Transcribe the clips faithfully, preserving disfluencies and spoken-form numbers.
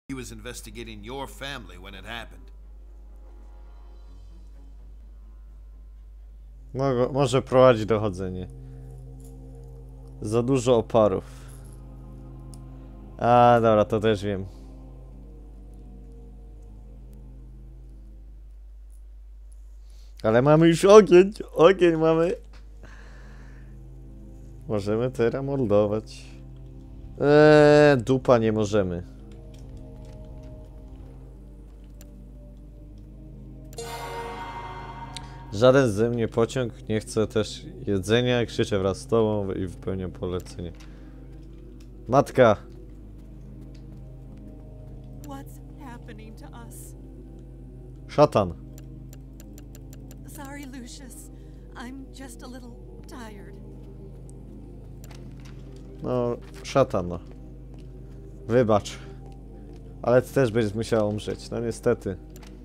He was investigating your family when it happened. Mo może prowadzić dochodzenie. Za dużo oparów. A, dobra, to też wiem. Ale mamy już ogień. Ogień mamy. Możemy teraz mordować. Eee, dupa nie możemy. Żaden ze mnie pociąg nie chce też jedzenia. Krzyczę wraz z tobą i wypełniam polecenie. Matka! What's happening to us? Szatan! Sorry, Lucius. I'm just a little tired. No, szatan, no. Wybacz. Ale ty też będziesz musiała umrzeć, no niestety.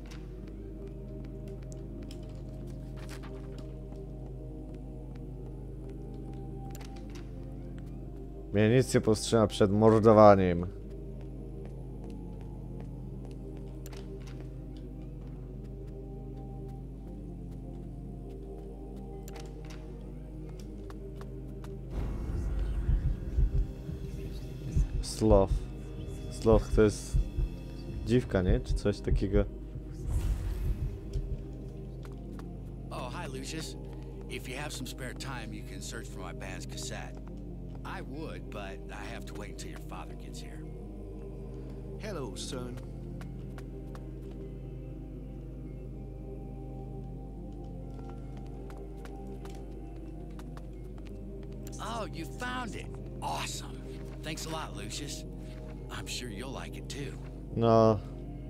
Mnie nic nie powstrzyma przed mordowaniem. Sloth. Sloth to jest dziwka, nie? Czy coś takiego? Oh, hi, Lucius. If you have some spare time, you can search for my band's cassette. I would, but I have to wait until your father gets here. Hello, son. Oh, you found it. Awesome. Thanks a lot, Lucius. I'm sure you'll like it too. No.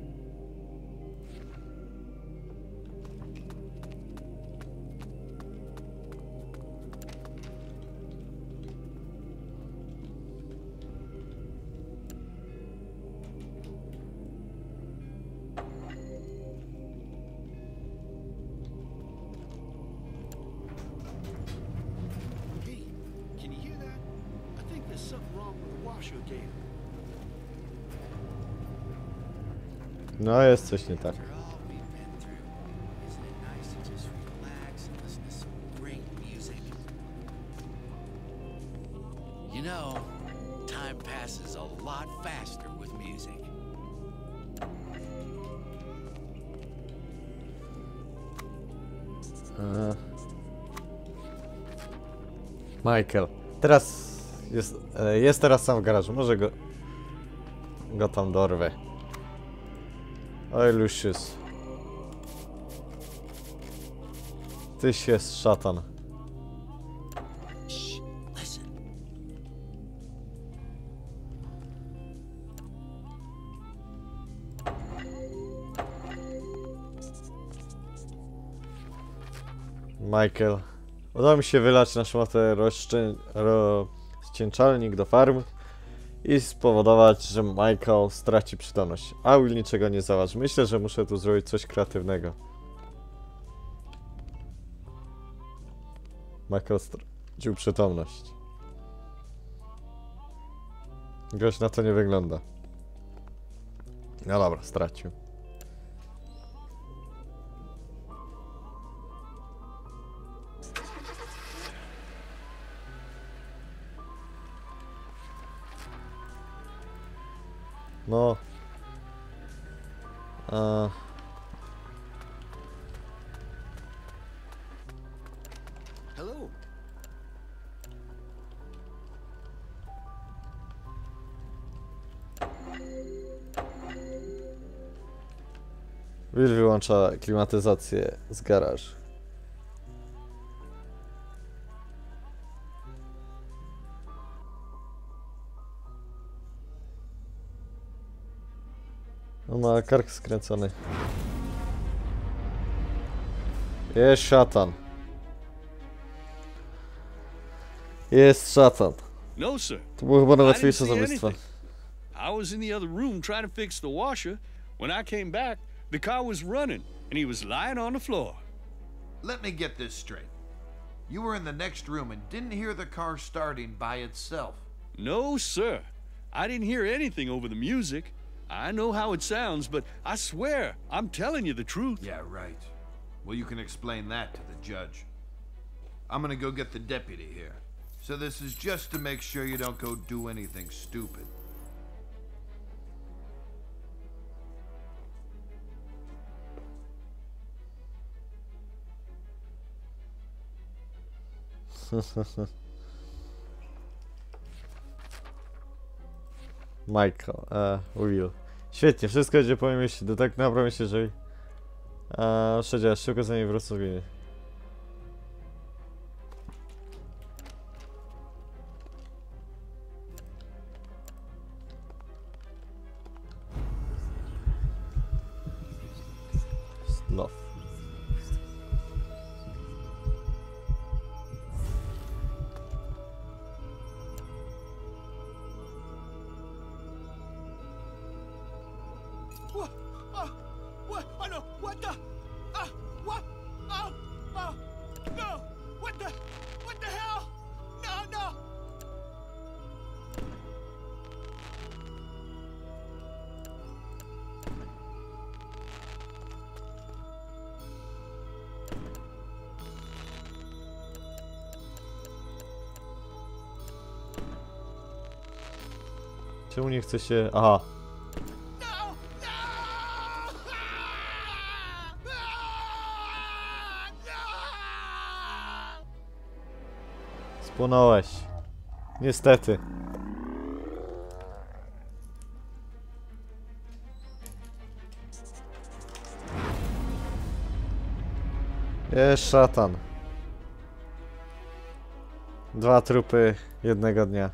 No, jest coś nie tak. You know, time passes a lot faster with music. Aha. Michael. Teraz jest, e, jest teraz sam w garażu. Może go, go tam dorwę. Oj, Lucius. Tyś jest szatan. Shh, listen. Michael. Udało mi się wylać na szmatę rozcieńczalnik do farm i spowodować, że Michael straci przytomność. A Will niczego nie zauważy. Myślę, że muszę tu zrobić coś kreatywnego. Michael stracił przytomność. Gość na to nie wygląda. No dobra, stracił. No. A... Hello. Will wyłącza klimatyzację z garażu. On ma kark skręcony. Jest szatan. Jest szatan. No, sir. To było chyba I didn't najłatwiejsze see zabójstwo. anything. I was in the other room trying to fix the washer. When I came back, the car was running, and he was lying on the floor. Let me get this straight. You were in the next room and didn't hear the car starting by itself. No, sir. I didn't hear anything over the music. I know how it sounds, but I swear, I'm telling you the truth. Yeah, right. Well, you can explain that to the judge. I'm gonna go get the deputy here. So this is just to make sure you don't go do anything stupid. Michael, e, Will. Świetnie, wszystko idzie po mojej myśli. To tak naprawdę myślę, że... A, trzecia, szybko za niej wrócę. Love. What? Uh, what? Oh no! What the? Uh, what? Oh, oh, no! What the? What the hell? No, no! Czemu nie chce się... Aha. No! No! Ah! Ah! No! Spłonąłeś. Niestety. Jest szatan. Dwa trupy jednego dnia.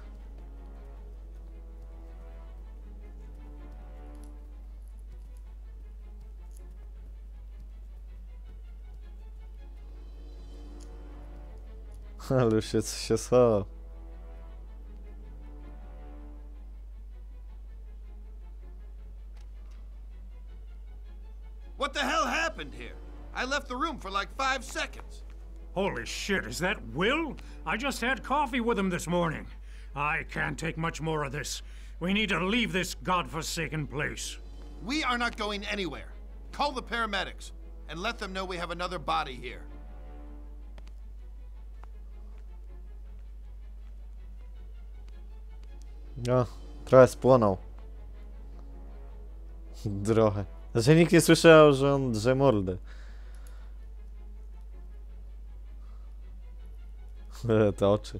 Ale już się coś się stało. What the hell happened here? I left the room for like five seconds. Holy shit, is that Will? I just had coffee with him this morning. I can't take much more of this. We need to leave this godforsaken place. We are not going anywhere. Call the paramedics and let them know we have another body here. No, trochę spłonął. Trochę. Znaczy nikt nie słyszał, że on drze mordę. Te oczy.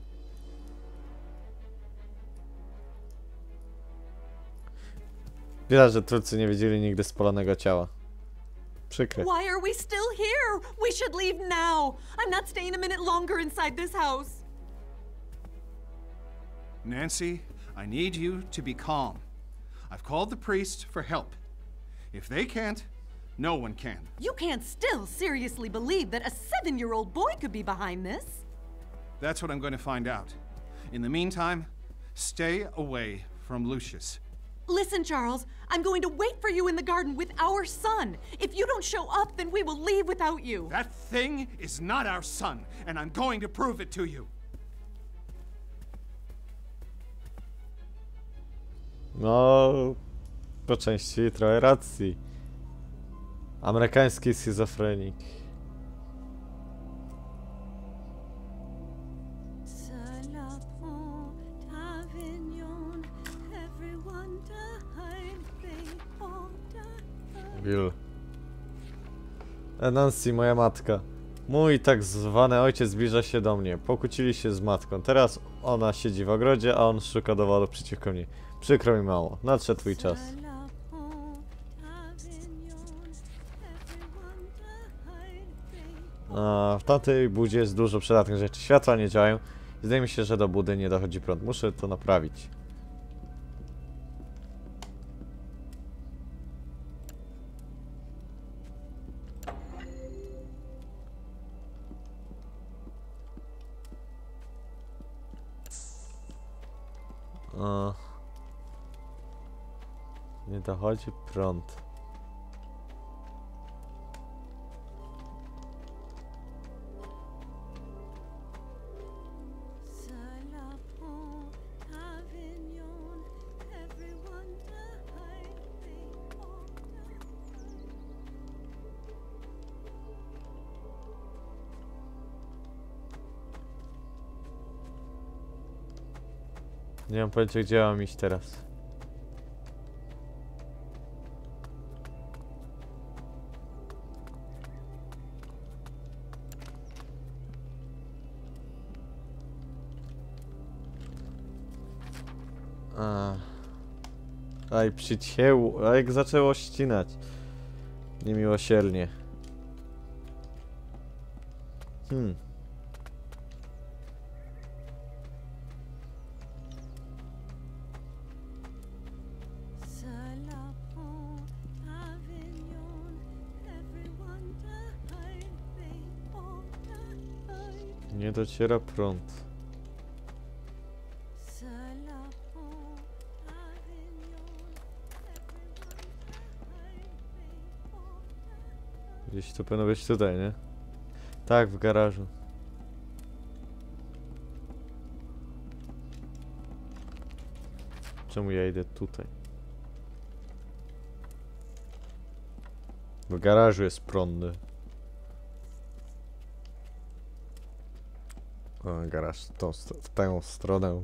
Widać, że twórcy nie widzieli nigdy spalonego ciała. Przykre. Why are we still here? We should leave now. I'm not staying a minute longer inside this house. Nancy, I need you to be calm. I've called the priest for help. If they can't, no one can. You can't still seriously believe that a seven-year-old boy could be behind this. That's what I'm going to find out. In the meantime, stay away from Lucius. Listen, Charles, I'm going to wait for you in the garden with our son. If you don't show up, then we will leave without you. That thing is not our son, and I'm going to prove it to you. No, po części trochę racji. Amerykański schizofrenik. Will. Nancy, moja matka. Mój tak zwany ojciec zbliża się do mnie. Pokłócili się z matką. Teraz ona siedzi w ogrodzie, a on szuka dowodu przeciwko mnie. Przykro mi mało. Nadszedł twój czas. A, w tamtej budzie jest dużo przydatnych rzeczy. Światła nie działają. Zdaje mi się, że do budy nie dochodzi prąd. Muszę to naprawić. A... Nie dochodzi prąd. Nie mam pojęcia, gdzie mam iść teraz. A. Aj, przycięło. A jak zaczęło ścinać. Niemiłosiernie. Hmm. Nie dociera prąd. Gdzieś to powinno być tutaj, nie? Tak, w garażu. Czemu ja idę tutaj? W garażu jest prądny. O, garaż tą, w tę stronę.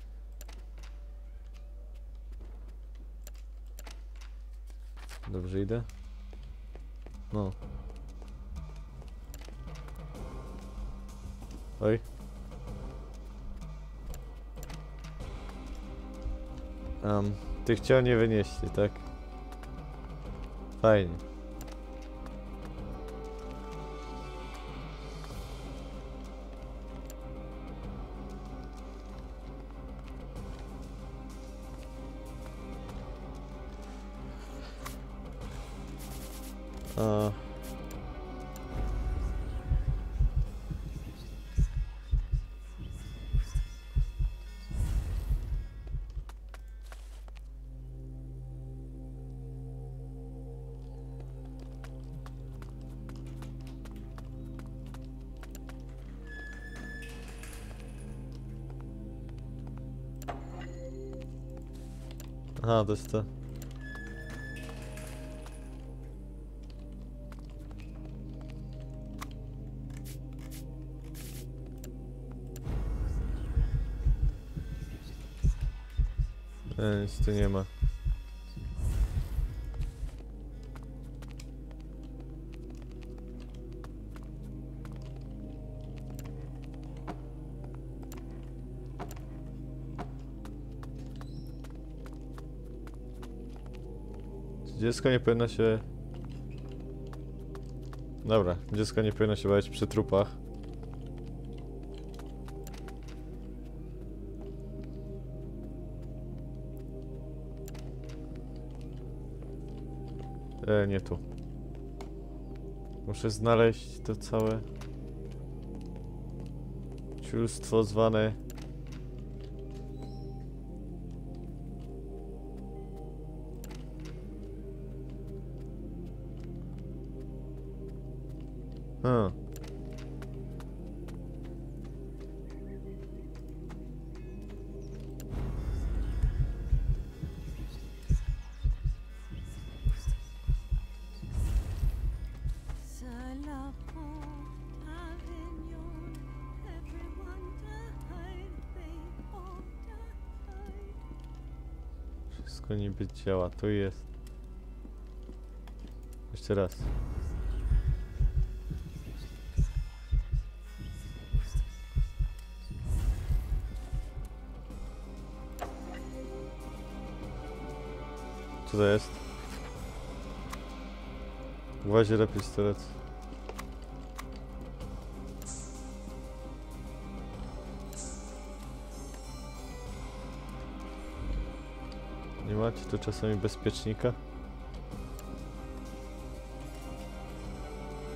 Dobrze idę? No. Oj. Um, tych ciał nie wynieśli, tak? Fajnie. A. Aha, to jest to. E, nic tu nie ma. Dziecko nie powinno się... Dobra, dziecko nie powinno się bawić przy trupach. E, nie tu. Muszę znaleźć to całe ciulstwo zwane... Hmm. Wszystko niby działa, tu jest. Jeszcze raz. Co to jest? Uważaj na pistolet. Nie macie tu czasami bezpiecznika?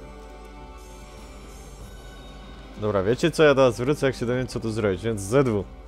Dobra, wiecie co? Ja do was wrócę, jak się dowiem, co tu zrobić, więc Z W.